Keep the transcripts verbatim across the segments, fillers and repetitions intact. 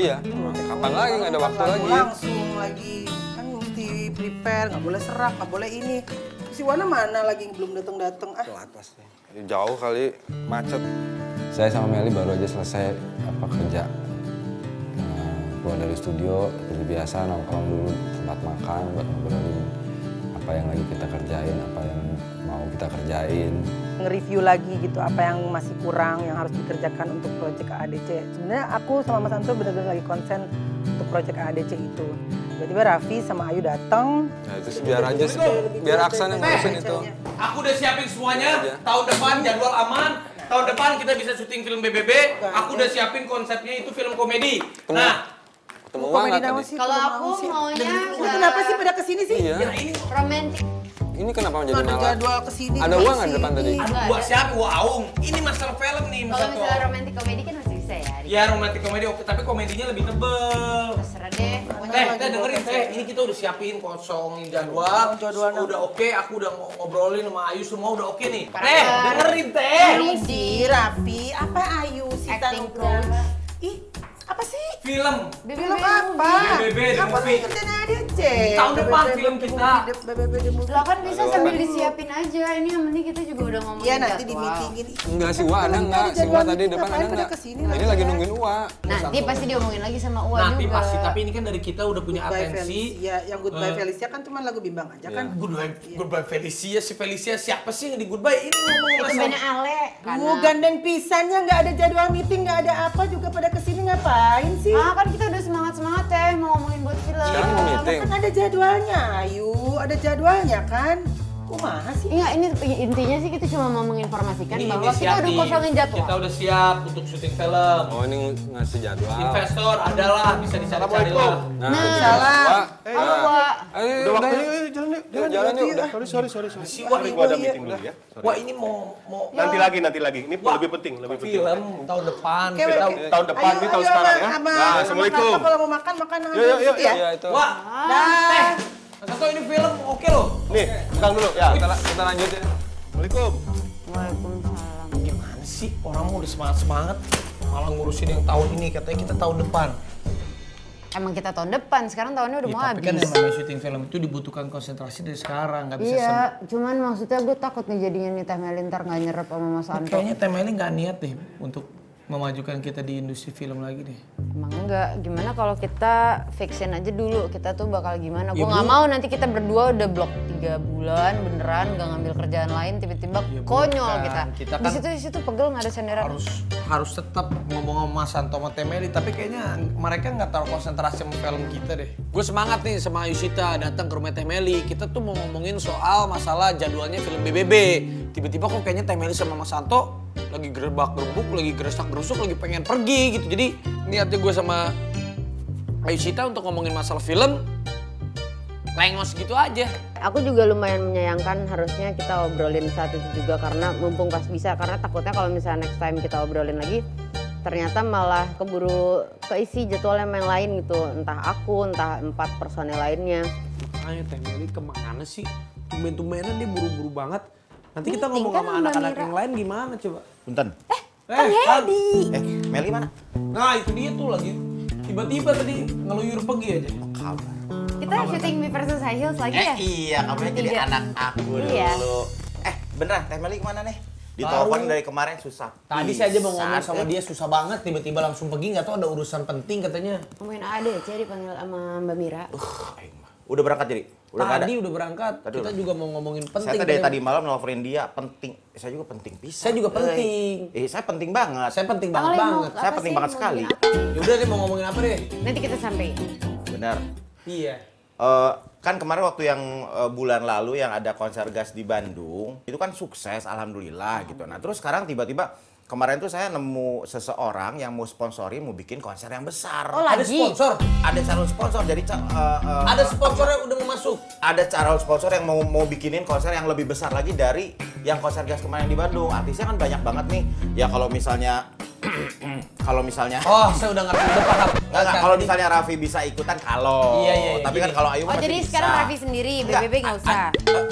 Iya, kapan lagi nggak ada waktu lagi. Langsung lagi, kan mesti prepare, nggak boleh serak, nggak boleh ini. Si Wana mana lagi belum datang-datang? Ah. Telat pasti. Jauh kali, macet. Saya sama Meli baru aja selesai apa kerja. Nah, keluar dari studio, seperti biasa nongkrong dulu tempat makan buat ngobrolin apa yang lagi kita kerjain, apa yang mau kita kerjain. Nge-review lagi gitu apa yang masih kurang, yang harus dikerjakan untuk proyek A D C. Sebenarnya aku sama Mas Anto benar-benar lagi konsen untuk proyek A D C itu. Tiba-tiba Raffi sama Ayu datang. Nah itu sih biar aja sih, biar Aksan yang ngurusin itu. Aku udah siapin semuanya, tahun depan jadwal aman. Tahun depan kita bisa syuting film B B B. Aku udah siapin konsepnya itu film komedi. Nah, ketemu banget tadi. Kalau aku maunya Lu kenapa sih pada kesini sih? Iya. ini romantis. Ini kenapa menjadi Ada malah? jadwal kesini. Ada uang nggak di depan tadi? aduh gua siapa? Gua Aung. Ini masalah film nih, Kalau Mas misalnya Anto. romantis komedi kan masih bisa ya. Ya romantis komedi oke, tapi komedinya lebih tebel. Terserah deh. Teh, teh dengerin teh, ini kita udah siapin kosongin jadwal, Jadwal udah oke, aku udah ngobrolin sama Ayu semua udah oke nih. Teh, dengerin teh. Si Raffi, apa Ayu si Acting Tanukron? coach. Ih, apa sih? Film. Film apa? B B B, The Apa Movie. sih kerjaan A D C? Tahun depan B B B, film The kita. Movie, B B B The Movie. Lah kan bisa sambil disiapin aja. Ini yang penting kita juga udah ngomongin Iya nanti di jadwal. meetingin. Enggak sih, Wak, ada enggak? Si Wak tadi depan ada enggak? Ini lagi nungguin Wak. Nanti pasti diomongin lagi sama Uwa Nanti juga. pasti, tapi ini kan dari kita udah punya Goodbye atensi. Felicia, yang Goodbye Eh. Felicia kan cuma lagu bimbang aja kan. Goodbye, goodbye Felicia, si Felicia siapa sih yang di goodbye? Ini ngomong Itu masalah. bandnya Ale. Duh, gandeng pisannya nggak ada jadwal meeting, nggak ada apa juga pada kesini ngapain sih? Ah kan kita udah semangat-semangat ya mau ngomongin buat film. Sekarang mau meeting. Kan ada jadwalnya, Ayu, ada jadwalnya kan? Kumaha sih? Enggak, ini intinya sih kita cuma mau menginformasikan Ini bahwa kita udah inisiatif. kosongin jadwal. Kita udah siap untuk syuting film. Oh ini ngasih jadwal. Investor adalah bisa dicari-cari lah. Nah, Salah. Wak. Halo, Wak. Ayo, Udah waktunya, yuk jalan yuk. Yuk, jalan yuk. Udah. Sorry, sorry, sorry. sorry. Si Wak Sorry, ini gua ada iya. meeting dulu ya. Sorry. Wah ini mau mau Nanti lagi, nanti lagi. Ini Wah, lebih penting, lebih penting. film tahun depan. Oke, Kita oke. Tahun depan, ini tahun sekarang ya. Nah, Assalamualaikum. Kalau mau makan, makan Yuk, yuk, yuk, ya. Iya itu. Wah, teh. Mas Anto ini film oke loh. Nih, pegang dulu ya. Kita, kita lanjut ya. Assalamualaikum. Waalaikumsalam. Gimana sih orang mau udah semangat-semangat malah ngurusin yang tahun ini katanya kita tahun depan. Emang kita tahun depan, sekarang tahunnya udah Ya, mau tapi kan habis. yang namanya syuting film itu dibutuhkan konsentrasi dari sekarang, nggak bisa Iya, cuman maksudnya gue takut nih jadinya nih Teh Meli ntar nggak nyerap sama Mas sem- Anto. Kayaknya Teh Meli nggak niat deh untuk memajukan kita di industri film lagi deh. Emang enggak, gimana kalau kita fixin aja dulu kita tuh bakal gimana. Gue Ya, nggak Bu. mau nanti kita berdua udah blok tiga bulan beneran nggak ngambil kerjaan lain tiba-tiba Ya, konyol bukan. kita. Kita Di kan situ di situ pegel nggak ada senderan. Harus harus tetap ngomong sama Mas Anto sama Teh Meli, tapi kayaknya mereka nggak taruh konsentrasi sama film kita deh. Gue semangat nih sama Ayusita datang ke rumah Teh Meli. Kita tuh mau ngomongin soal masalah jadwalnya film B B B. Tiba-tiba kok kayaknya Teh Meli sama Mas Anto lagi gerbak gerbuk, lagi geresak gerusuk, lagi pengen pergi gitu. Jadi niatnya gue sama Ayusita untuk ngomongin masalah film lengos gitu aja. Aku juga lumayan menyayangkan harusnya kita obrolin saat itu juga karena mumpung pas bisa, karena takutnya kalau misalnya next time kita obrolin lagi ternyata malah keburu keisi jadwal yang lain gitu, entah aku entah empat personel lainnya. Ayo Teh Meli kemana sih? Tumben-tumbenan dia buru-buru banget. Nanti kita Meeting ngomong kan sama sama anak-anak Mira. yang lain gimana coba? Punten. Eh, Han. Eh, Meli mana? Nah itu dia tuh lagi tiba-tiba tadi ngeluyur pergi aja. Kabar. Kita syuting Me versus High Heels lagi Eh ya? iya, kamu jadi Iya. anak aku Iya. dulu. Eh beneran, Teh Meli kemana nih? Ditelepon dari kemarin susah. Tadi saya aja mau ngomong Pisan, sama eh. dia susah banget, tiba-tiba langsung pergi, nggak tahu ada urusan penting katanya. Ngomongin A D C dipanggil sama Mbak Mira. Uh, aing mah. Udah berangkat jadi? Udah nggak ada? Tadi udah berangkat, Tadi kita udah. juga mau ngomongin penting. Saya dari katanya. tadi malam nelfonin dia, penting. Saya juga penting pisan. Saya juga Eh. penting. Eh, saya penting banget. Saya penting banget Awalnya mau banget. Saya apa penting sih? banget Mau sekali. bilang apa? Yaudah deh mau ngomongin apa deh? Nanti kita sampein. Benar. Iya. Eh, kan kemarin waktu yang eh, bulan lalu yang ada konser gas di Bandung, itu kan sukses, alhamdulillah gitu. Nah terus sekarang tiba-tiba kemarin tuh saya nemu seseorang yang mau sponsori, mau bikin konser yang besar. Oh, Ada lagi? sponsor. Ada calon sponsor, jadi ca- eh, eh, Ada sponsor yang udah mau masuk. ada calon sponsor yang mau mau bikinin konser yang lebih besar lagi dari yang konser gas kemarin di Bandung. Artisnya kan banyak banget nih. Ya kalau misalnya kalau misalnya Oh, saya udah ngerti, udah paham. Nggak, nggak, kalau misalnya Raffi bisa ikutan kalau. Iya, iya, iya, Tapi gini. kan kalau Ayu Oh masih jadi bisa. sekarang Raffi sendiri, B B B nggak usah. Ah, ah,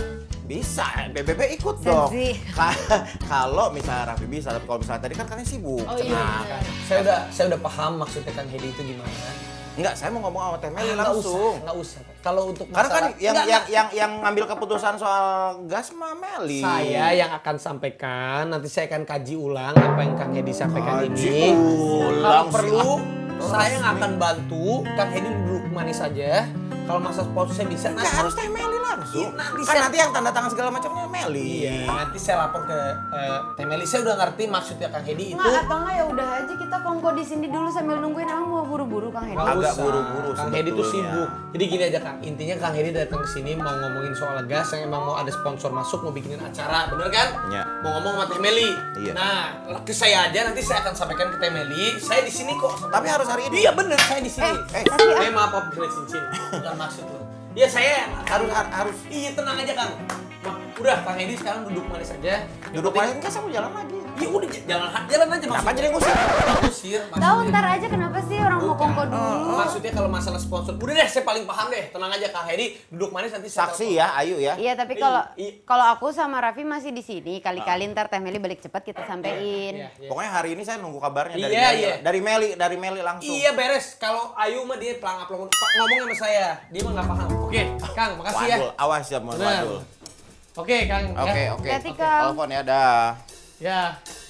Bisa, B B B ikut dong. Kalau misalnya Raffi bisa, tapi kalau misalnya tadi kan kalian sibuk. Oh iya. Nah, kan. Saya udah saya udah paham maksudnya Kang Hedi itu gimana. Enggak, saya mau ngomong sama Teh Meli Nggak langsung. usah, nggak usah. Kalau untuk Karena kan masalah- yang Nggak, yang, nggak. yang yang ngambil keputusan soal gas mah Meli. Saya yang akan sampaikan, nanti saya akan kaji ulang apa yang Kang Hedi sampaikan Kaji ini. ulang Kalau perlu, saya yang akan bantu Kang Hedi duduk manis saja. Kalau masa sponsor saya bisa, Nggak harus Teh Meli langsung. Iya, nanti kan saya- nanti yang tanda tangan segala macamnya Meli. Iya, nanti saya lapor ke uh, Teh Meli. Saya udah ngerti maksudnya Kang Hedi itu. Nggak, atau nggak ya udah aja kita kongko di sini dulu sambil nungguin. Emang mau buru-buru Kang Hedi? Nggak Agak usah. buru-buru Kang Hedi tuh sebetulnya. sibuk. Jadi gini aja Kang, intinya Kang Hedi datang ke sini mau ngomongin soal gas, yang emang mau ada sponsor masuk, mau bikinin acara, bener kan? Iya. Mau ngomong sama Teh Meli. Iya. Nah, ke saya aja nanti saya akan sampaikan ke Teh Meli. Saya di sini kok. Tapi harus hari ini. Iya bener, saya di sini. Eh, tapi ah- Eh maaf, maaf, beli cincin. Bukan maksud lo. Iya saya harus har- harus Iya tenang aja Kang. Nah, udah Kang Hedi sekarang duduk manis aja. duduk main enggak saya mau jalan lagi. Iya udah j- jalan jalan aja Kenapa maksudnya. jadi ngusir? Ngusir. Tahu maksudnya. ntar aja kenapa sih orang mau kongko dulu? Maksudnya kalau masalah sponsor, udah deh saya paling paham deh. Tenang aja Kang Hedi, duduk manis nanti saya Saksi ya, Ayu ya. Iya tapi kalau Iya. kalau aku sama Raffi masih di sini, kali-kali ntar Teh Meli balik cepat kita sampein. Iya, iya. Pokoknya hari ini saya nunggu kabarnya dari Iya, Meli. iya. Dari Meli, dari Meli langsung. Iya beres. Kalau Ayu mah dia pelang pelang ngomong sama saya, dia mah nggak paham. Oke, Kang, makasih ya. Wadul, awas ya mau Benar. wadul. Oke, Kang. Oke, ya. oke. Hati-hati, Kang. Telepon ya, dah. Ya.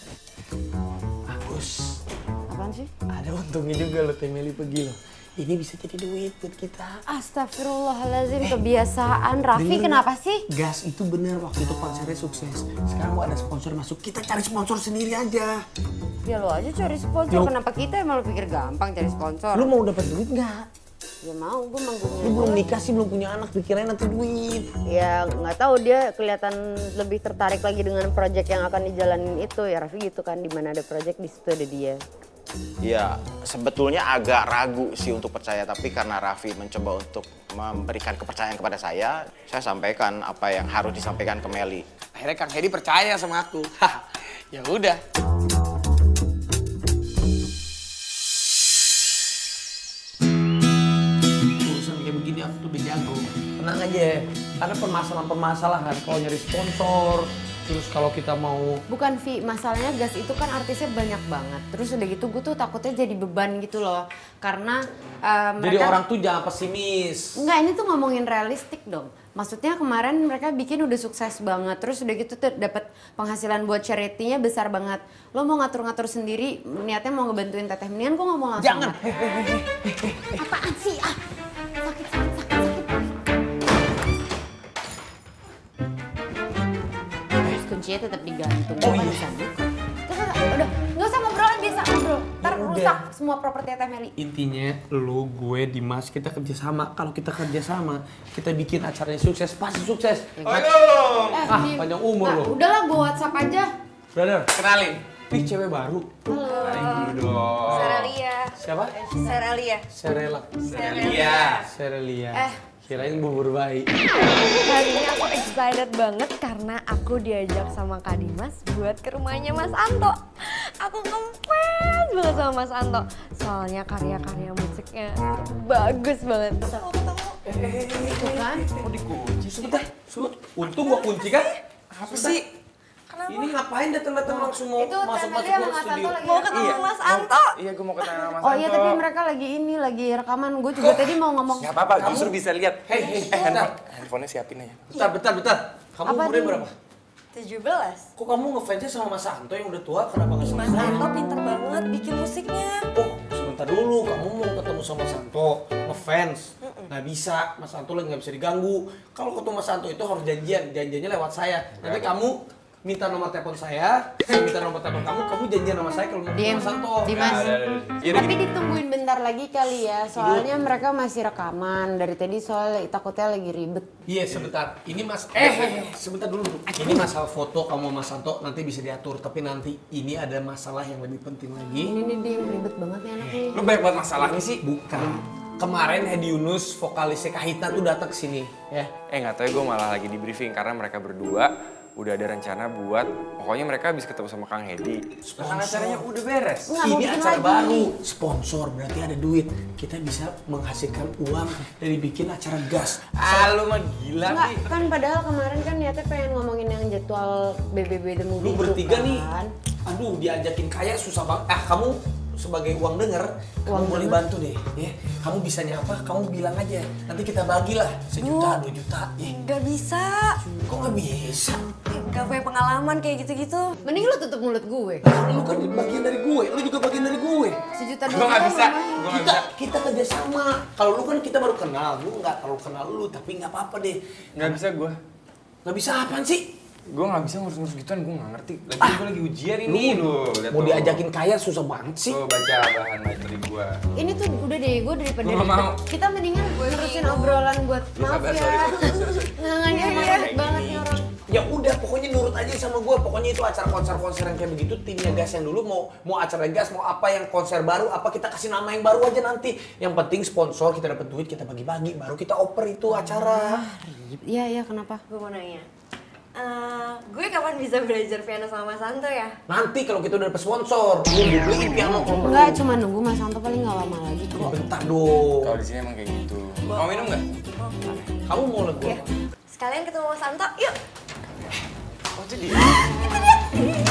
Bagus. Apaan sih? Ada untungnya juga lo Teh Meli pergi lo. Ini bisa jadi duit buat kita. Astagfirullahaladzim, kebiasaan. Raffi Bener. kenapa sih? Gas itu bener waktu itu konsernya sukses. Sekarang mau ada sponsor masuk, kita cari sponsor sendiri aja. Ya lo aja cari sponsor, Yo. kenapa kita emang lo pikir gampang cari sponsor? Lu mau dapat duit nggak? Ya mau, gue manggungnya. Lu belum nikah sih, belum punya anak, pikirnya nanti duit. Ya nggak tahu dia kelihatan lebih tertarik lagi dengan proyek yang akan dijalanin itu. Ya Raffi gitu kan, di mana ada proyek di situ ada dia. Iya, sebetulnya agak ragu sih untuk percaya, tapi karena Raffi mencoba untuk memberikan kepercayaan kepada saya, saya sampaikan apa yang harus disampaikan ke Meli. Akhirnya Kang Hedi percaya sama aku. Ya udah. Urusan kayak begini aku tuh udah jago. Tenang aja, karena permasalahan-permasalahan kalau nyari sponsor, terus kalau kita mau Bukan Vi, masalahnya gas itu kan artisnya banyak banget. Terus udah gitu gue tuh takutnya jadi beban gitu loh. Karena uh, mereka... jadi orang tuh jangan pesimis. Enggak, ini tuh ngomongin realistik dong. Maksudnya kemarin mereka bikin udah sukses banget. Terus udah gitu tuh dapat penghasilan buat charity-nya besar banget. Lo mau ngatur-ngatur sendiri, niatnya mau ngebantuin Teteh. Mendingan gue ngomong langsung. Jangan. Apaan sih? Ah, sakit, sakit, sakit, sakit. Terus kuncinya tetap digantung. Oh, Gua iya. bisa buka. Terus, udah, nggak usah ngobrolan, bisa ngobrol. Ntar Ya udah. rusak semua properti Teh Meli. Intinya lu, gue, Dimas, kita kerjasama. Kalau kita kerjasama, kita bikin acaranya sukses, pasti sukses. Eh, Ah, Dim. panjang umur Nah, lo. udahlah gue WhatsApp aja. Brother, kenalin. Wih, cewek baru. Serelia. Siapa? Serelia. Serela. Serelia. Serelia. Eh. Kirain bubur bayi. Hari ini aku excited banget karena aku diajak sama Kak Dimas buat ke rumahnya Mas Anto. Aku ngefans banget sama Mas Anto. Soalnya karya-karya musiknya bagus banget. Bisa aku ketemu. Itu kan. Oh, dikunci sebentar. Sebut. Untung gua kunci kan? Apa sih? Ini ngapain datang-datang langsung mau Itu masuk Teh Meli masuk sama ke Mas studio? Anto lagi Mau rekaman. ketemu Mas Anto. Iya, gue mau ketemu sama Mas Oh iya, Anto. tapi mereka lagi ini, lagi rekaman. Gue juga tadi mau ngomong. Gak apa-apa, justru bisa lihat. Hei, hei, Eh, bentar. handphone, handphonenya siapin aja. Bentar, bentar, bentar. Kamu Apa, umurnya Dim? berapa? tujuh belas. Kok kamu ngefansnya sama Mas Anto yang udah tua? Kenapa nggak sama Mas saya? Anto pinter banget bikin musiknya. Oh, sebentar dulu. Kamu mau ketemu sama Mas Anto, ngefans. Nggak bisa, Mas Anto lagi nggak bisa diganggu. Kalau ketemu Mas Anto itu harus janjian. Janjiannya lewat saya. Nanti kamu minta nomor telepon saya, saya minta nomor telepon kamu, kamu janjian sama saya kalau mau ketemu Dim, Mas Anto. Dimas. Iya, Tapi ditungguin bentar lagi kali ya, soalnya mereka masih rekaman. Dari tadi soalnya takutnya lagi ribet. Iya, sebentar. Ini Mas, eh, eh, eh, sebentar dulu. Ini masalah foto kamu sama Mas Anto nanti bisa diatur. Tapi nanti ini ada masalah yang lebih penting lagi. Ini nih Dim, ribet banget nih anaknya. Lu banyak banget masalahnya sih. Bukan. Kemarin Hedi Yunus, vokalisnya Kahitna tuh datang ke sini, ya. Eh, nggak tahu ya, gue malah lagi di briefing karena mereka berdua udah ada rencana buat, pokoknya mereka habis ketemu sama Kang Hedi. Kan acaranya udah beres. Nggak mau Ini bikin acara lagi. baru, sponsor berarti ada duit. Kita bisa menghasilkan uang dari bikin acara gas. Ah, lu mah gila Enggak, nih. kan padahal kemarin kan niatnya pengen ngomongin yang jadwal B B B The Movie Lu bertiga itu nih, kan. aduh diajakin kaya susah banget. Ah kamu sebagai uang denger, kamu Uang boleh denger. bantu deh. Ya, kamu bisanya apa? Kamu bilang aja. Nanti kita bagilah sejuta, dua juta. Ya. Gak bisa. Kok nggak bisa? Gak punya pengalaman kayak gitu-gitu. Mending lu tutup mulut gue. Lu kan bagian dari gue, lu juga bagian dari gue. Sejuta Gua dua nggak juta bisa. lumayan. Gua nggak Kita bisa. kita kerjasama. Kalau lu kan kita baru kenal, gue nggak terlalu kenal lu, tapi nggak apa-apa deh. Nggak bisa gue. Nggak bisa apaan sih? Gue nggak bisa ngurus-ngurus gituan, gue nggak ngerti. Lagi gue lagi ujian ini lu. Lihat Mau tuh. diajakin kaya susah banget sih. Tuh baca bahan materi gue. Ini tuh udah deh, gue daripada Gua nggak ribet, mau. kita mendingan terusin obrolan buat Lu maaf sabar, ya. sorry, sorry, sorry, sorry. Nggak, nggak, dia emang ribet banget nih orang. Ya udah, pokoknya nurut aja sama gue. Pokoknya itu acara konser-konser yang kayak begitu, timnya gas yang dulu mau mau acara gas, mau apa yang konser baru, apa kita kasih nama yang baru aja nanti. Yang penting sponsor, kita dapat duit, kita bagi-bagi, baru kita oper itu acara. Iya, iya, kenapa? Gue mau nanya. Eh, gue kapan bisa belajar piano sama Mas Santo ya? Nanti kalau kita udah dapet sponsor, lu beliin piano kalau perlu. Enggak, cuma nunggu Mas Santo paling nggak lama lagi kok. Bentar dong. Kalau di sini emang kayak gitu. Mau minum nggak? Kamu mau lah gue. Sekalian ketemu Mas Santo, yuk! Oh itu dia.